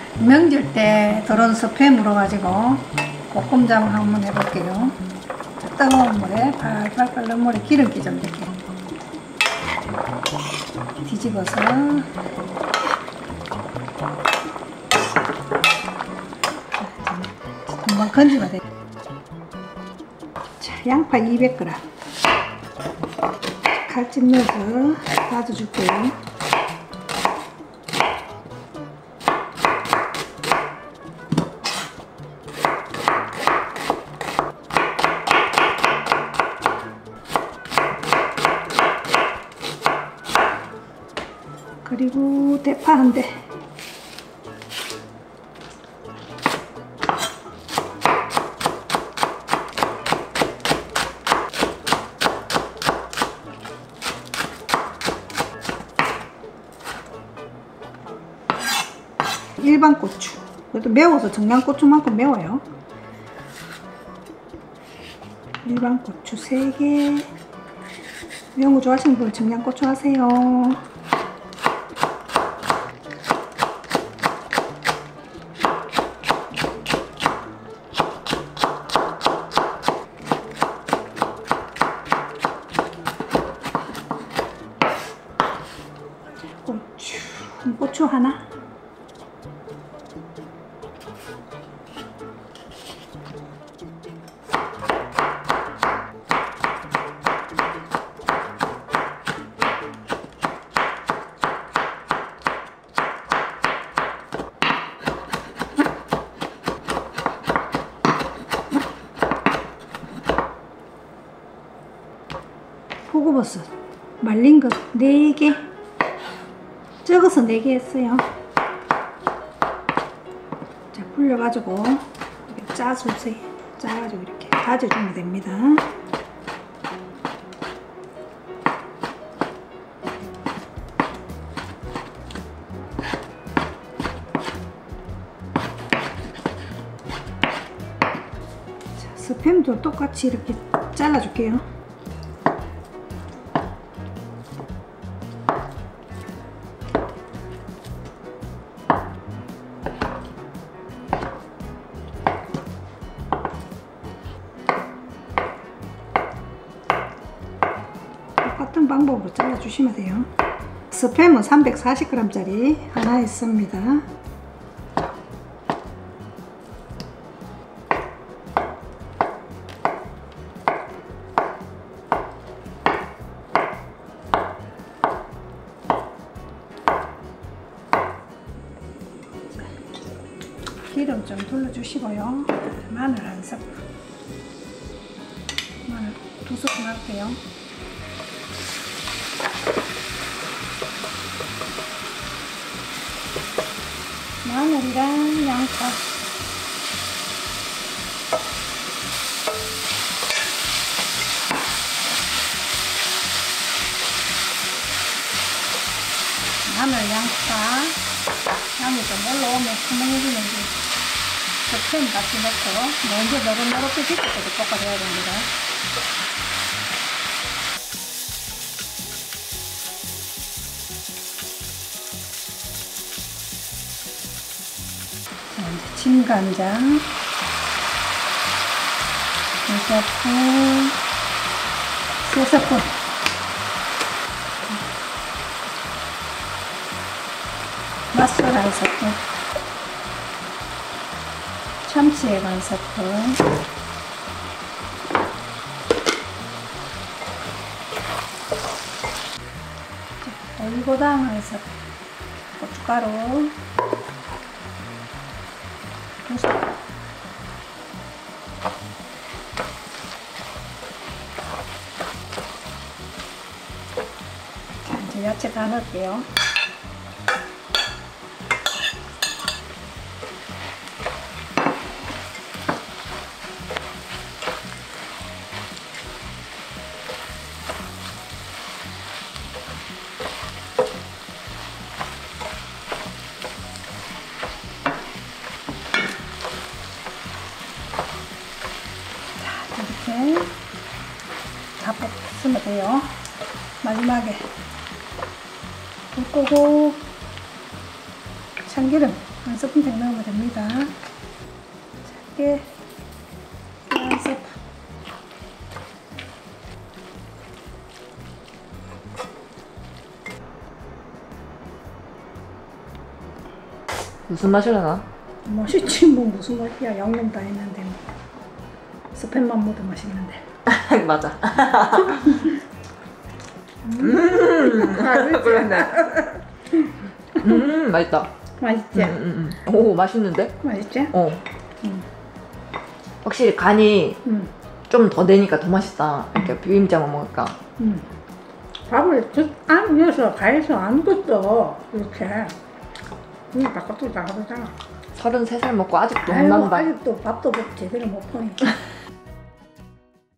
명절 때 들어온 스팸으로 가지고 볶음장을 한번 해볼게요. 뜨거운 물에 팔팔 끓는 물에 기름기 좀 넣게 뒤집어서 한번 건지면 돼. 자, 양파 200g 칼집 넣어서 다져줄게요. 그리고 대파 한 대. 일반 고추. 그래도 매워서 청양고추만큼 매워요. 일반 고추 3개. 매운 거 좋아하시는 분 청양고추 하세요. 고추 하나. 표고버섯 말린 거 4개. 적어서 4개 했어요. 자, 불려가지고 이렇게 짜주세요. 짜가지고 이렇게 다져주면 됩니다. 자, 스팸도 똑같이 이렇게 잘라줄게요. 똑같은 방법으로 잘라주시면 돼요. 스팸은 340g 짜리 하나 있습니다. 기름 좀 둘러주시고요. 마늘 한 스푼. 마늘 2스푼 할게요. 마늘이랑 양파. 마늘, 양파. 양이 좀 올라오면 투명해지면 스팸 같이 넣고 먼저 노릇노릇해 질 때까지 볶아줘야 됩니다. 자, 이제 진간장 2스푼, 3스푼. 맛술 1스푼, 참치액 1스푼, 올리고당 1스푼, 고춧가루 2스푼. 자, 이제 야채 다 넣을게요. 이렇게 다 볶으면 돼요. 마지막에 불 끄고 참기름 1 스푼씩 넣으면 됩니다. 작게 한 스푼. 무슨 맛이려나? 맛있지 뭐 무슨 맛이야. 양념 다 했는데 뭐. 스팸만 먹어도 맛있는데. 맞아. 그러네. 맛있다. 맛있지? 오, 맛있는데? 맛있지? 어. 확실히 간이 좀 더 되니까 더 맛있다. 이렇게 비빔장을 먹으니까. 밥을 안 위해서 가해서 안 뒀어. 이렇게. 바깥으로 나가잖아. 33살 먹고 아직도 아이고, 혼난다. 아직도 밥도 제대로 못 보니.